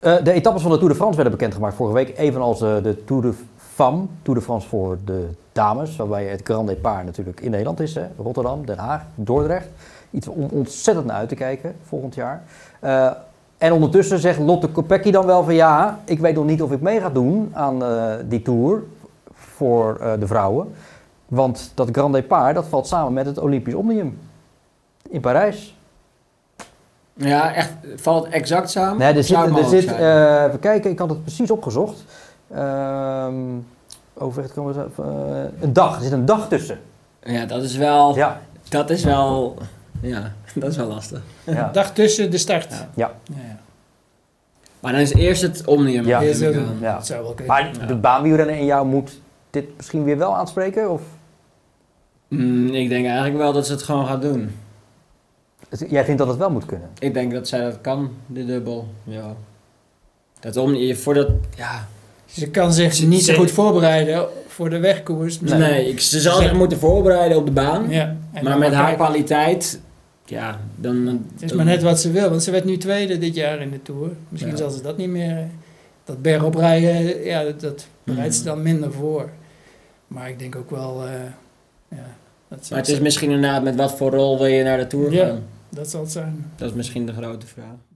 De etappes van de Tour de France werden bekendgemaakt vorige week. Evenals de Tour de Femme, Tour de France voor de dames. Waarbij het Grand Départ natuurlijk in Nederland is. Hè? Rotterdam, Den Haag, Dordrecht. Iets om ontzettend naar uit te kijken volgend jaar. En ondertussen zegt Lotte Kopecky dan wel van ja, ik weet nog niet of ik mee ga doen aan die Tour voor de vrouwen. Want dat Grand Départ, dat valt samen met het Olympisch Omnium in Parijs. Ja, echt, valt exact samen? Nee, even kijken, ik had het precies opgezocht. Overweg komen we een dag, er zit een dag tussen. Ja, dat is wel... Ja. Dat is wel... Ja, dat is wel lastig. Ja. Dag tussen de start. Ja. Ja. Maar dan is eerst het Omnium. Ja. Dat zou wel kunnen. Maar de baanwielrenner in jou moet dit misschien weer wel aanspreken? Of? Ik denk eigenlijk wel dat ze het gewoon gaat doen. Jij vindt dat het wel moet kunnen? Ik denk dat zij dat kan, de dubbel. Ja. Dat Omnium, voor dat... Ja. Ze kan zich niet zo goed voorbereiden voor de wegkoers. Nee, ze zal zich moeten voorbereiden op de baan. Ja. Maar met haar kwaliteit... Ja, dan... Het is maar net wat ze wil, want ze werd nu tweede dit jaar in de Tour. Misschien zal ze dat niet meer... Dat bergop rijden, ja, dat bereidt ze dan minder voor. Maar ik denk ook wel... maar het is misschien inderdaad met wat voor rol wil je naar de Tour gaan? Ja, dat zal het zijn. Dat is misschien de grote vraag.